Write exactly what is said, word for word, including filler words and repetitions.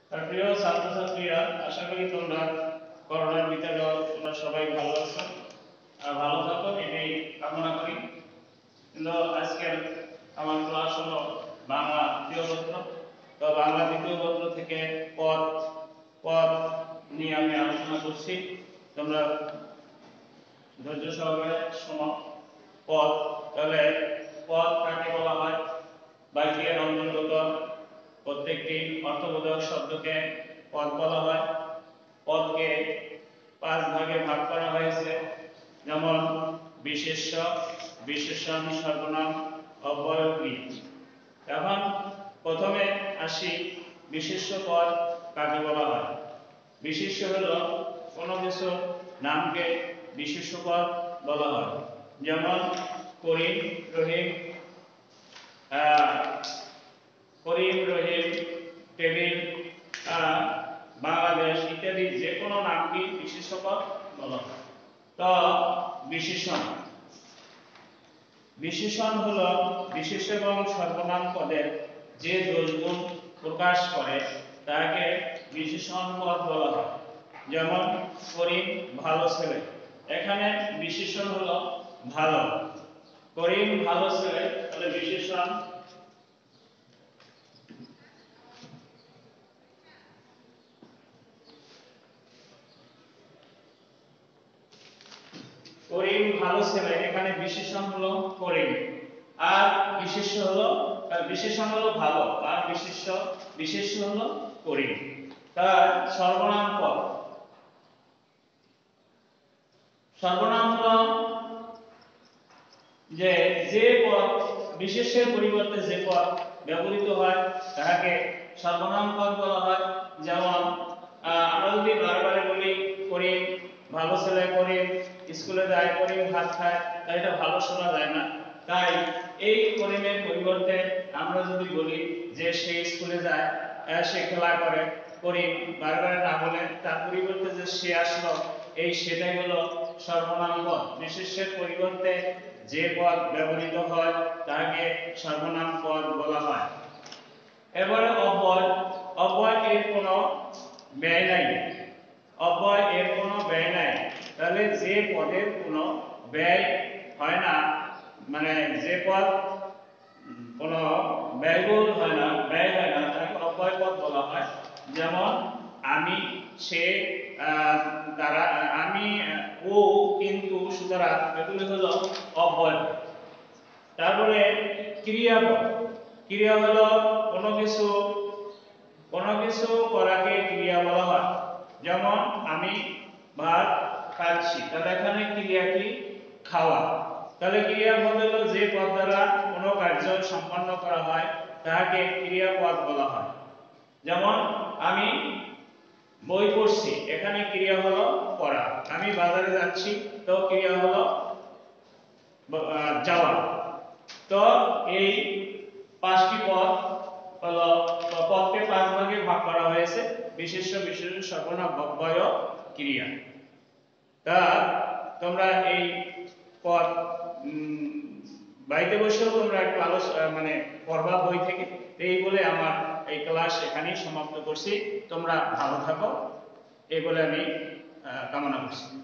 আর প্রিয় ছাত্রছাত্রীরা, আশা করি তোমরা করোনার ভিতরেও তোমরা সবাই ভালো আছো আর ভালো থাকো, এটাই কামনা করি। কিন্তু আজকের আমার ক্লাস হলো বাংলা দ্বিতীয় পত্র। তো বাংলা দ্বিতীয় পত্র থেকে পদ পদ নিয়ে আমি আলোচনা করছি। তোমরা ধৈর্য সহকারে শোনো। পদ, তাহলে পদ কাকে বলা হয়? বাক্যের অন্তর্গত প্রত্যেকটি অর্থবোধক শব্দকে পদ বলা হয়। পদকে পাঁচ ভাগে ভাগ করা হয়েছে, যেমন বিশেষ্য, বিশেষণ, সর্বনাম, অব্যয়, ক্রিয়া। এখন প্রথমে আসি বিশেষ্য পদ কাকে বলা হয়। বিশেষ্য হলো কোনো কিছু নামকে বিশেষ্য পদ বলা হয়, যেমন করিম, রহিম, করিম, রহিম, টেবিল, বাংলাদেশ ইত্যাদি যে কোনো নামকে বিশেষ্য পদ বলা হয়। তো বিশেষণ বিশেষণ হলো বিশেষ্য এবং সর্বনাম পদের যে দোষগুণ প্রকাশ করে তাকে বিশেষণ পদ বলা হয়। যেমন করিম ভালো ছেলে, এখানে বিশেষণ হলো ভালো। করিম ভালো ছেলে, তাহলে বিশেষণ করিম ভালো ছেলে, এখানে বিশেষণ হলো করিম, আর বিশেষ্য হলো বিশেষণ হলো ভালো, আর বিশেষ্য বিশেষ্য হলো করিম। তার সর্বনাম পদ, সর্বনাম হলো যে যে পদ বিশেষ্যের পরিবর্তে যে পদ ব্যবহৃত হয় তাকে সর্বনাম পদ বলা হয়। যেমন আমরা যদি বারবার বলি করিম ভালো ছেলে, করিম স্কুলে যায়, করিম ভাত খায়, তাই এটা ভালো শোনা যায় না। তাই এই করিমের পরিবর্তে আমরা যদি বলি যে সে স্কুলে যায়, সে খেলা করে, করিম বারবার না বলে তার পরিবর্তে যে সে আসলো, এই সেটাই হলো সর্বনাম পদ। বিশেষ্যের পরিবর্তে যে পদ ব্যবহৃত হয় তাকে সর্বনাম পদ বলা হয়। এবারে অব্যয়, অব্যয় এর কোনো ব্যয় নাই, অব্যয় এর কোনো ব্যয় নাই, তাহলে যে পদের কোনো ব্যয় হয় না, মানে যে পদ কোনো ব্যয়বহুল হয় না, ব্যয় হয় না, তাকে অব্যয় পদ বলা হয়। যেমন আমি, সে, তারা, আমি, ও, কিন্তু, সুতরাং, এগুলি হলো অব্যয়। তারপরে ক্রিয়াপদ, ক্রিয়া হলো কোনো কিছু কোনো কিছু করাকে ক্রিয়া বলা হয়। যেমন আমি ভাত খাচ্ছি, তাহলে এখানে ক্রিয়া কি? খাওয়া। তাহলে ক্রিয়াপদ হলো যে পদ দ্বারা কোনো কার্য সম্পন্ন করা হয় তাকে ক্রিয়াপদ বলা হয়। যেমন আমি বই পড়ছি, এখানে ক্রিয়া হলো পড়া। আমি বাজারে যাচ্ছি, তো ক্রিয়া হলো যাওয়া। তো এই পাঁচটি পদ হলো, পদকে পাঁচ ভাগে ভাগ করা হয়েছে: বিশেষ্য, বিশেষ্য, সর্বনাম, অব্যয়, ক্রিয়া। তা তোমরা এই পদ বাড়িতে বসেও তোমরা একটু আলোচনা মানে পড়বা বই থেকে। এই বলে আমার এই ক্লাস এখানেই সমাপ্ত করছি। তোমরা ভালো থাকো, এই বলে আমি কামনা করছি।